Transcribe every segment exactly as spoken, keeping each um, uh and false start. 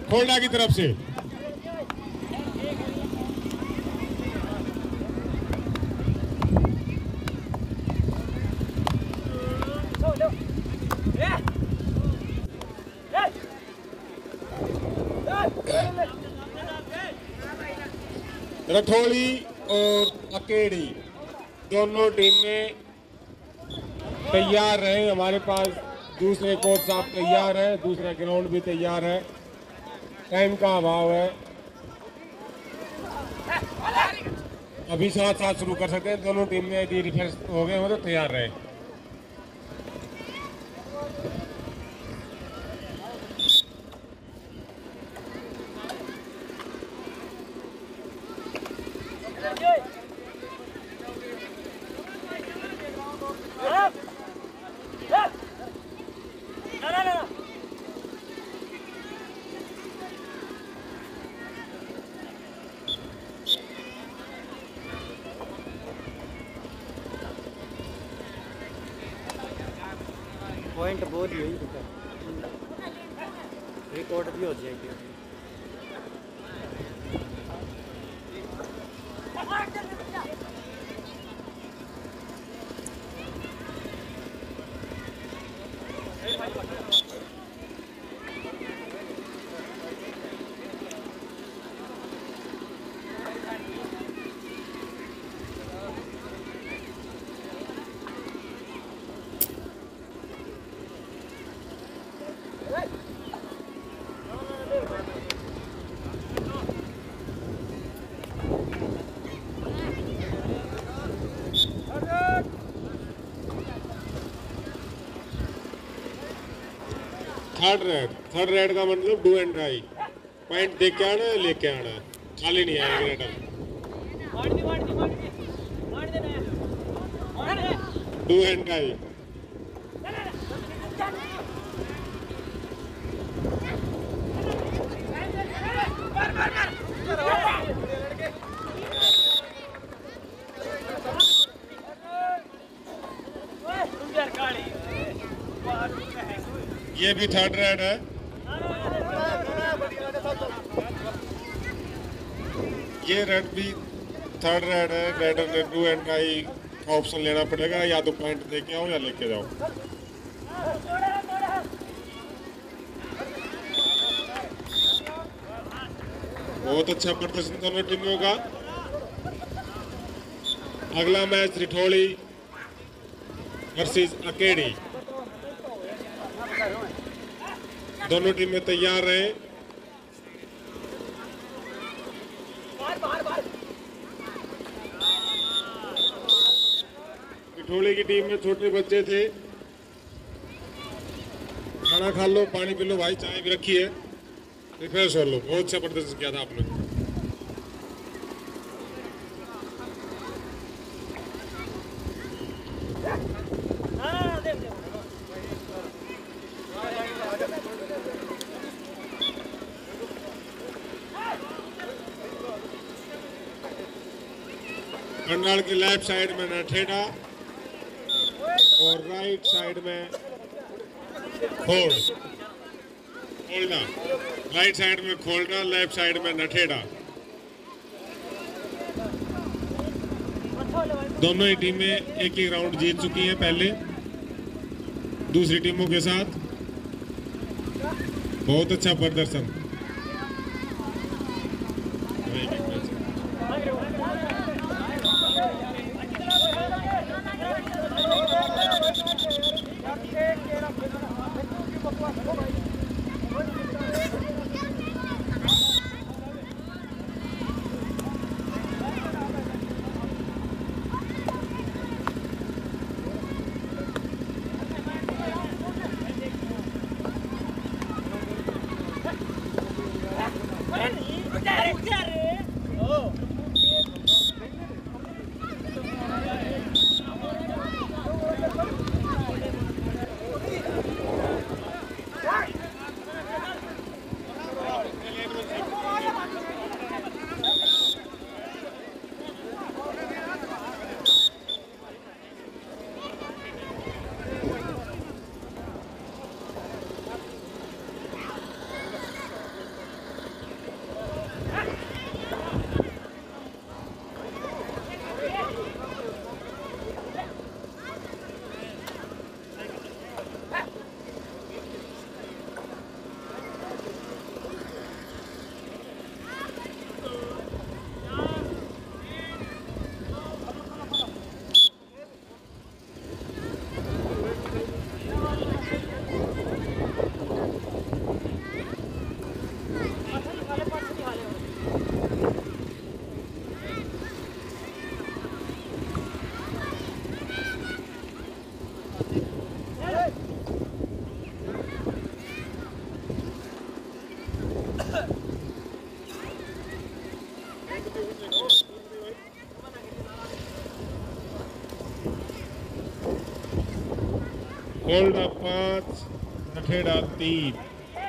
खोलना की तरफ से। रठौड़ी और अकेड़ी दोनों टीमें तैयार रहे। हमारे पास दूसरे कोच साहब तैयार है, दूसरा ग्राउंड भी तैयार है। टाइम का अभाव है, अभी साथ साथ शुरू कर सकते हैं। दोनों टीम में यदि रिफ्रेश हो गए हो तो तैयार रहे। पॉइंट बहुत ही रिकॉर्ड भी हो जाएगी। थर्ड रेड, थर्ड रेड का मतलब डू एंड ट्राई। पॉइंट देख के आना है, लेके आना है, खाली नहीं आएगा रेडर। Do and try. ये भी थर्ड रेड है। ये रेड भी थर्ड रेड है। रेडर ने डू एंड ट्राई का ऑप्शन लेना पड़ेगा, या तो पॉइंट देके आओ या लेके जाओ। बहुत अच्छा प्रदर्शन दोनों टीमों का। अगला मैच रिठौड़ी वर्सेस अकेड़ी। दोनों टीमें तैयार रहे। रिठौड़ी की टीम में छोटे बच्चे थे। खाना खा लो, पानी पी लो भाई, चाय भी रखी है, रिफ्रेश हो लो। बहुत अच्छा प्रदर्शन किया था आपने। कंडाल की लेफ्ट साइड में नठेड़ा और राइट साइड में खोल खोलना। राइट साइड में खोलना, लेफ्ट साइड में नठेड़ा। दोनों ही टीमें एक एक राउंड जीत चुकी हैं पहले दूसरी टीमों के साथ। बहुत अच्छा प्रदर्शन। होल्डा पाँच नठेड़ा तीन।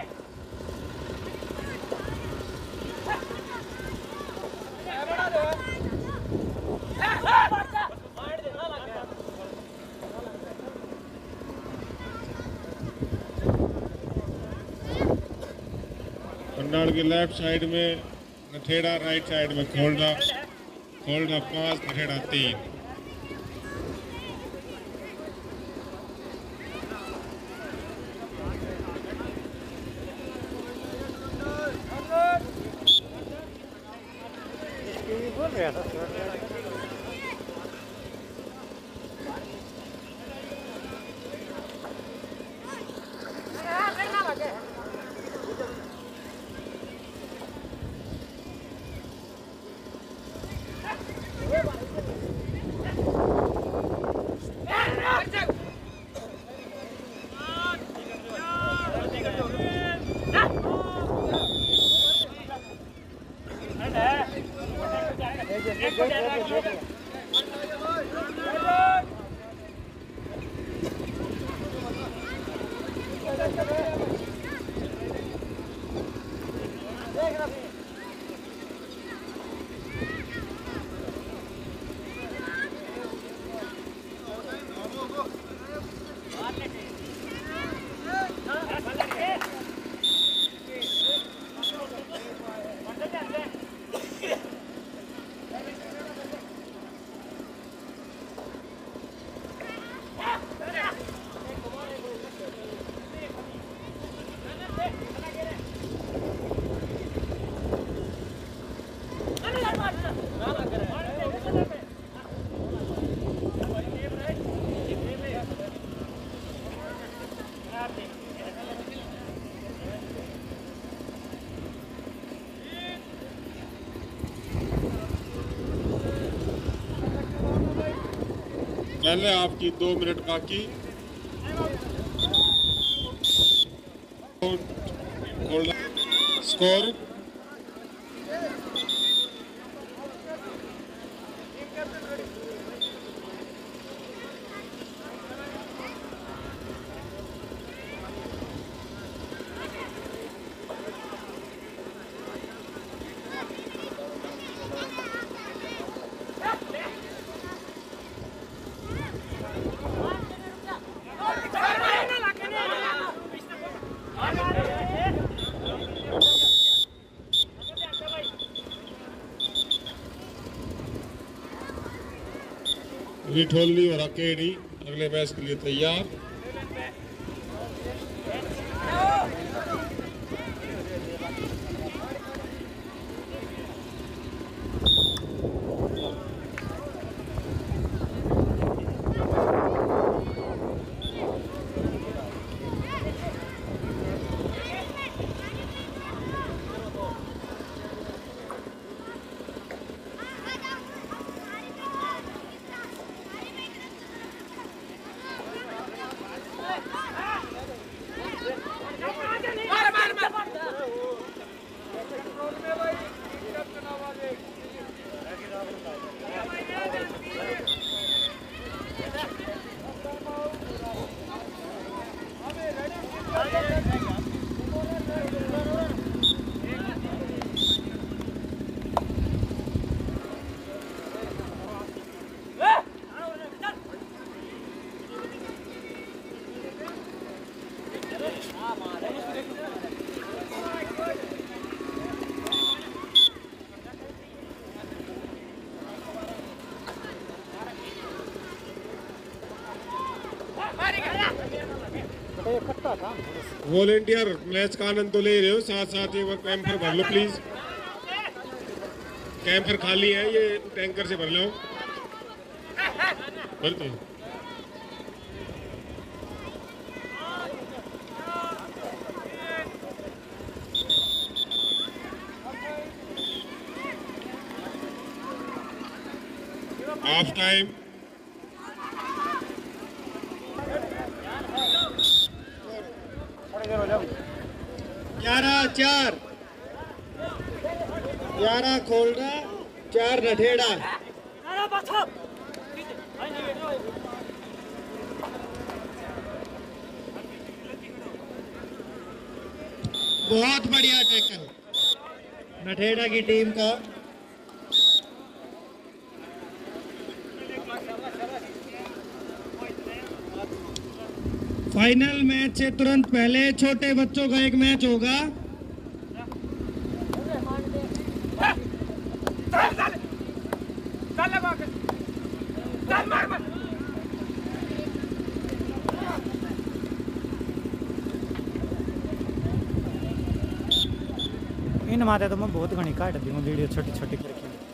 पंडाल के लेफ्ट साइड में नठेड़ा, राइट साइड में खोल्डा। खोल्डा पाँच नठेड़ा तीन। बोल रहा था पहले आपकी दो मिनट बाकी। स्कोर रिठोली और अकेडी अगले मैच के लिए तैयार। वॉलेंटियर मैच का आनंद तो ले रहे हो, साथ साथ एक बार कैंपर भर लो प्लीज। कैंपर खाली है, ये टैंकर से भर लो। भर दो। Half time. ग्यारह चार ग्यारह खोल्डा चार नठेड़ा। बहुत बढ़िया टैकल नठेड़ा की टीम का। फाइनल मैच से तुरंत पहले छोटे बच्चों का एक मैच होगा। इन माते तो मैं बहुत घनी काट दी हूँ वीडियो छोटी छोटी करके।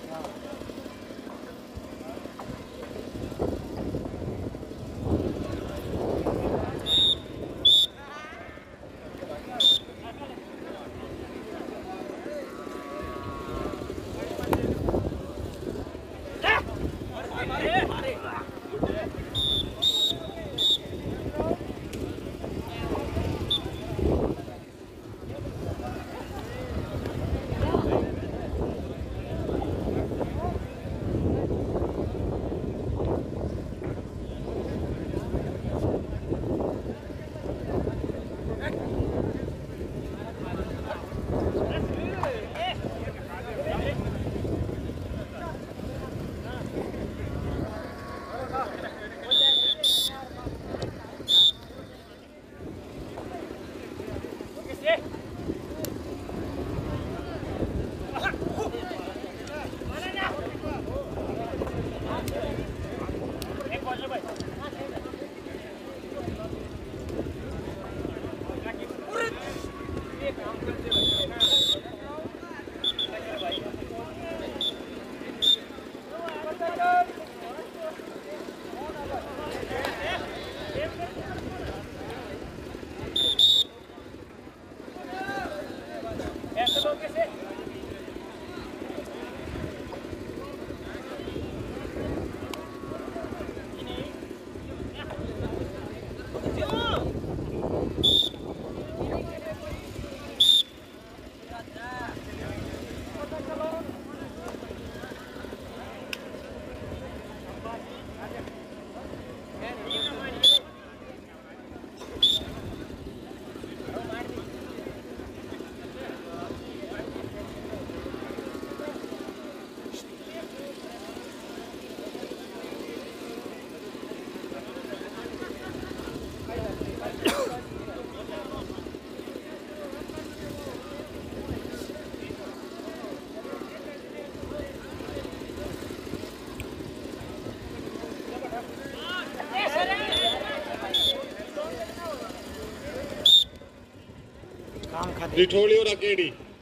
रिठोली और अकेडी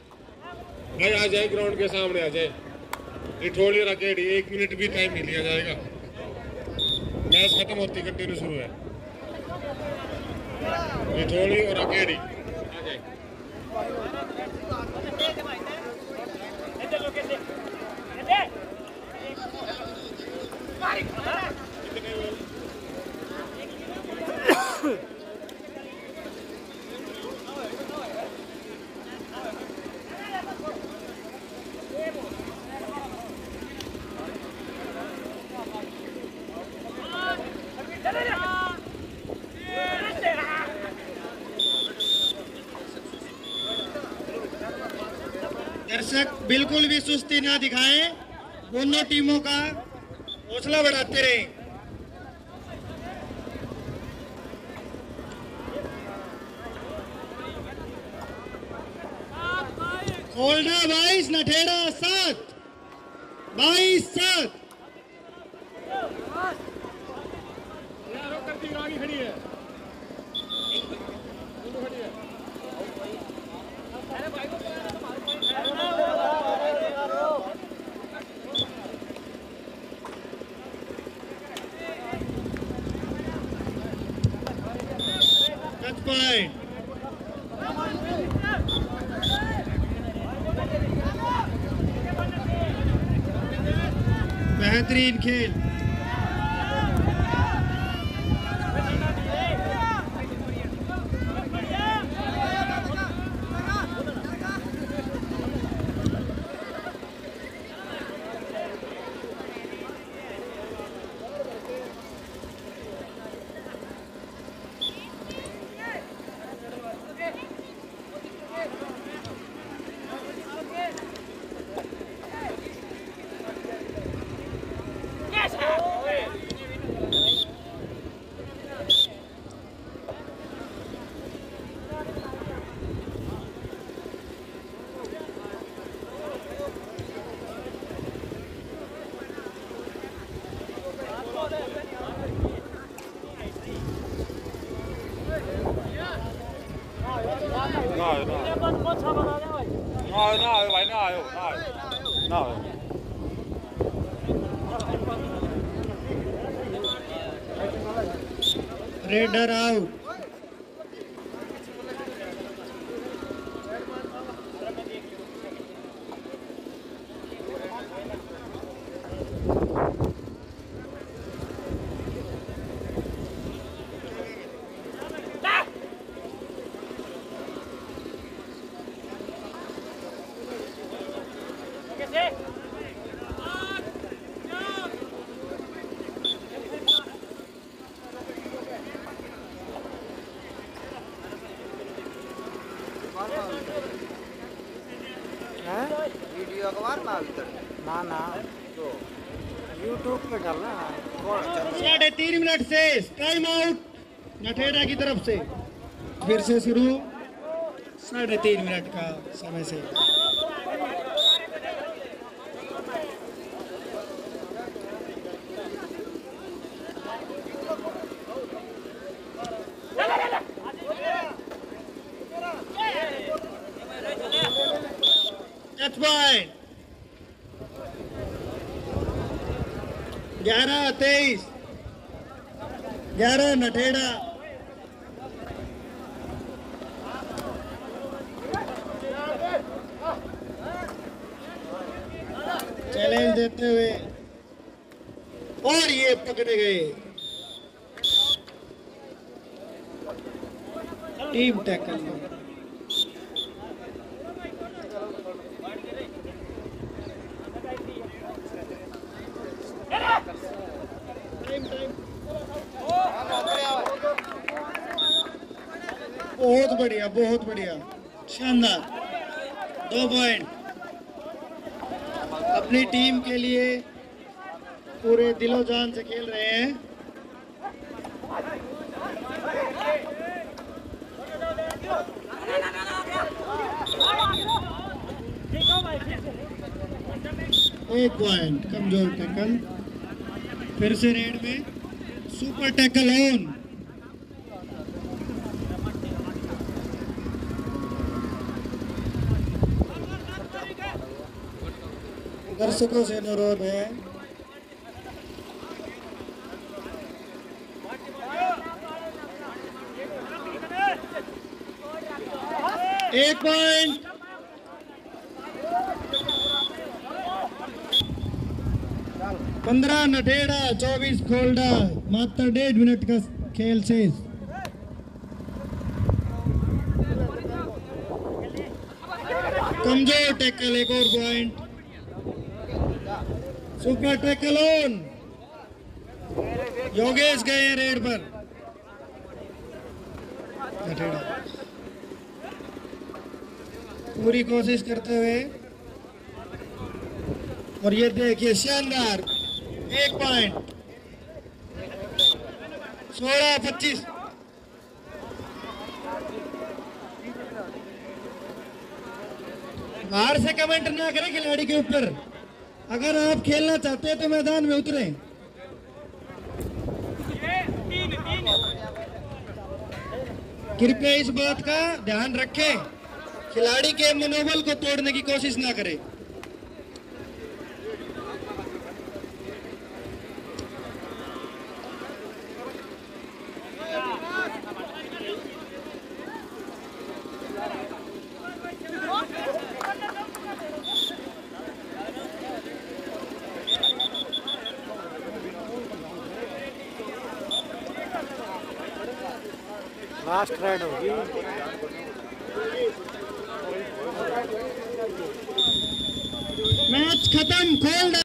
भाई आ जाए, ग्राउंड के सामने आ जाए। रिठोली और अकेडी एक मिनट भी टाइम नहीं लिया जाएगा। मैच खत्म होती कंटिन्यू शुरू है। रिठोली और अकेडी आ जाए। दर्शक बिल्कुल भी सुस्ती ना दिखाएं, दोनों टीमों का हौसला बढ़ाते रहें। खोलना बाईस, नठेड़ा सात, बाईस सात। गाड़ी खड़ी है। Touch point. बेहतरीन खेल। आयो ना आयो भाई ना आयो ना आयो ना आयो रेडर आउट। वीडियो अखबार ना ना ना यूट्यूब पे डालना साढ़े तीन मिनट से टाइम आउट नठेड़ा की तरफ से। फिर से शुरू साढ़े तीन मिनट का समय से। टच पॉइंट ग्यारह तेईस ग्यारह नठेड़ा। चैलेंज देते हुए और ये पकड़े गए। टीम टैकल में बहुत बढ़िया बहुत बढ़िया शानदार दो पॉइंट अपनी टीम के लिए पूरे दिलो जान से खेल रहे हैं। एक पॉइंट कमजोर टैकल। फिर से रेड में सुपर टैकल ऑन। दर्शकों से अनुरोध है एक पॉइंट। पंद्रह नठेड़ा चौबीस खोल्डा। मात्र डेढ़ मिनट का खेल शेष। कमजोर टैकल एक और point. Super tackle on. Yogesh गए रेड पर। पूरी कोशिश करते हुए और ये देखिए शानदार एक पॉइंट। सोलह पच्चीस। बाहर से कमेंट ना करें खिलाड़ी के ऊपर। अगर आप खेलना चाहते हैं तो मैदान में उतरें। कृपया इस बात का ध्यान रखें, खिलाड़ी के मनोबल को तोड़ने की कोशिश ना करें। लास्ट रेड होगी। मैच खत्म। खोल